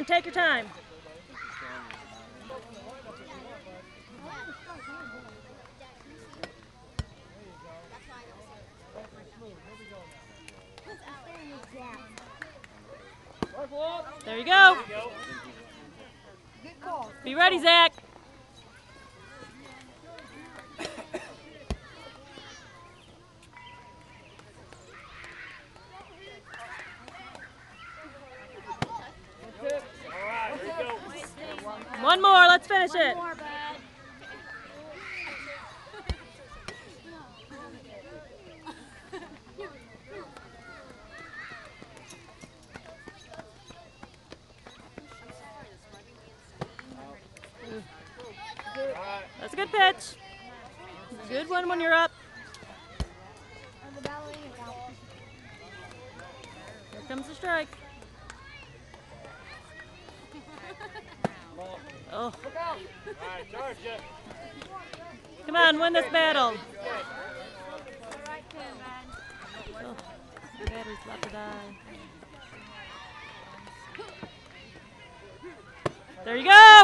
on, take your time. There you go. Be ready, Zach. One more, let's finish it. That's a good pitch. Good one when you're up. Here comes the strike. Oh. Come on, win this battle. Oh, the battery's about to die. There you go!